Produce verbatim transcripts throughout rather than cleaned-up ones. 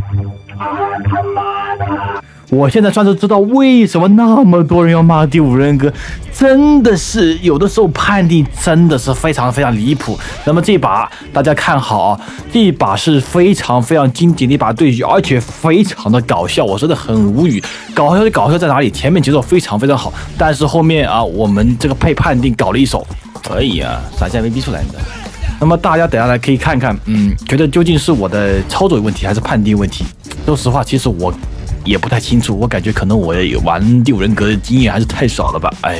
我现在算是知道为什么那么多人要骂第五人格，真的是有的时候判定真的是非常非常离谱。那么这把大家看好啊，这把是非常非常经典的一把对局，而且非常的搞笑，我真的很无语。搞笑的搞笑在哪里？前面节奏非常非常好，但是后面啊，我们这个配判定搞了一手，可以啊，闪现没逼出来的。那么大家等下来可以看看，嗯，觉得究竟是我的操作有问题还是判定问题？说实话，其实我也不太清楚，我感觉可能我玩第五人格的经验还是太少了吧，哎。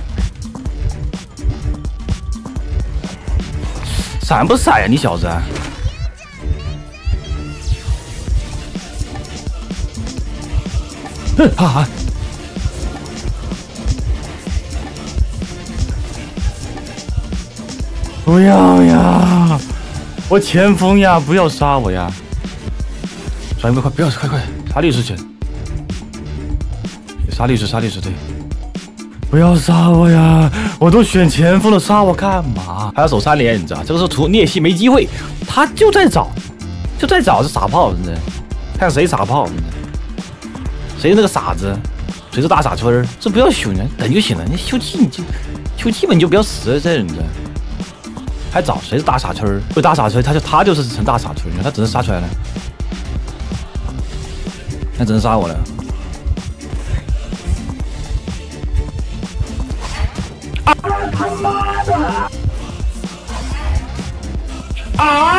闪不闪呀，你小子！哼哈哈！不要呀！我前锋呀，不要杀我呀！转一个快，不要快快杀律师去！杀律师，杀律师，对！不要杀我呀！我都选前锋了，杀我干嘛？还要守三连，你知道？这个时候图聂西没机会，他就在找，就在找这傻炮，真的！看谁傻炮，真的！谁那个傻子？谁是大傻春？这不要秀呢，等就行了。你秀气，你就秀气嘛，你就不要死了，这人家。还找谁是大傻春？不大傻春，他就他就是成大傻春，他只能杀出来了，他只能杀我了。啊！他妈的！啊！